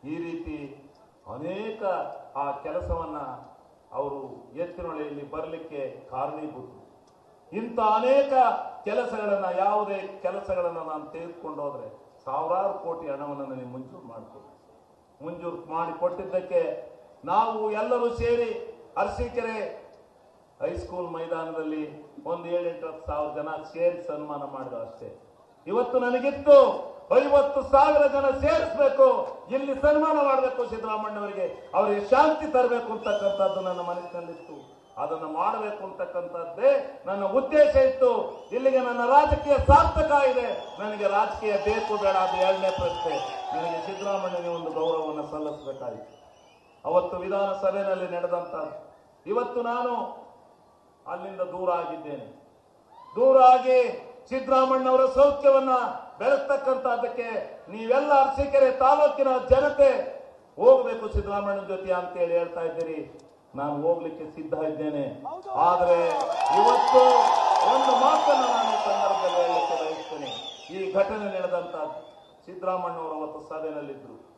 ಈ ರೀತಿ ಅನೇಕ ಆ ಕೆಲಸವನ್ನ ಅವರು ಎತ್ತಿನೊಳೆಯಲ್ಲಿ ಬರಲಿಕ್ಕೆ ಕಾರಣೀಭೂತರು. ಇಂಥ ಅನೇಕ ಕೆಲಸಗಳನ್ನ, ಯಾವುದೇ ಕೆಲಸಗಳನ್ನ ನಾನು ತೆಗೆದುಕೊಂಡು ಹೋದ್ರೆ ಸಾವಿರಾರು ಕೋಟಿ ಹಣವನ್ನು ನನಗೆ ಮಂಜೂರು ಮಾಡಿ ಕೊಟ್ಟಿದ್ದಕ್ಕೆ ನಾವು ಎಲ್ಲರೂ ಸೇರಿ ಅರಸೀಕೆರೆ ಹೈಸ್ಕೂಲ್ ಮೈದಾನದಲ್ಲಿ ಒಂದು 7-8 ಜನ ಸೇರಿ ಸನ್ಮಾನ ಮಾಡಿದ್ರು ಅಷ್ಟೇ. ಇವತ್ತು ನನಗಿತ್ತು 50,000 ಜನ ಸೇರಿಸಬೇಕು, ಇಲ್ಲಿ ಸನ್ಮಾನ ಮಾಡಬೇಕು ಸಿದ್ದರಾಮಣ್ಣವರಿಗೆ, ಅವರಿಗೆ ಶಾಂತಿ ತರಬೇಕು ಅಂತಕ್ಕಂಥದ್ದು ನನ್ನ ಮನಸ್ಸಿನಲ್ಲಿತ್ತು. ಅದನ್ನು ಮಾಡಬೇಕು ಅಂತಕ್ಕಂಥದ್ದೇ ನನ್ನ ಉದ್ದೇಶ ಇತ್ತು. ಇಲ್ಲಿಗೆ ನನ್ನ ರಾಜಕೀಯ ಸಾರ್ಥಕ ಇದೆ. ನನಗೆ ರಾಜಕೀಯ ಬೇಕು ಬೇಡ ಅದು ಎರಡನೇ ಪ್ರಶ್ನೆ. ನನಗೆ ಸಿದ್ದರಾಮಣ್ಣನಿಗೆ ಒಂದು ಗೌರವವನ್ನು ಸಲ್ಲಿಸಬೇಕಾಯಿತು. ಅವತ್ತು ವಿಧಾನಸಭೆಯಲ್ಲಿ ನಡೆದಂತದ್ದು. ಇವತ್ತು ನಾನು ಅಲ್ಲಿಂದ ದೂರ ಆಗಿದ್ದೇನೆ. ದೂರ ಆಗಿ ಸಿದ್ದರಾಮಣ್ಣವರ ಸೌಖ್ಯವನ್ನ ಬೆಳೆಸ್ತಕ್ಕಂಥದ್ದಕ್ಕೆ ನೀವೆಲ್ಲ ಅರಸೀಕೆರೆ ತಾಲೂಕಿನ ಜನತೆ ಹೋಗಬೇಕು ಸಿದ್ದರಾಮಣ್ಣನ ಜೊತೆ ಅಂತೇಳಿ ಹೇಳ್ತಾ ಇದ್ದೀರಿ. ನಾನು ಹೋಗ್ಲಿಕ್ಕೆ ಸಿದ್ಧ ಇದ್ದೇನೆ. ಆದರೆ ಇವತ್ತು ಒಂದು ಮಾತನ್ನು ನಾನು ಈ ಸಂದರ್ಭದಲ್ಲಿ ಹೇಳಲಿಕ್ಕೆ ಬಯಸ್ತೇನೆ. ಈ ಘಟನೆ ನಡೆದಂತ ಸಿದ್ದರಾಮಣ್ಣವರು ಅವತ್ತು ಸಭೆಯಲ್ಲಿದ್ದರು.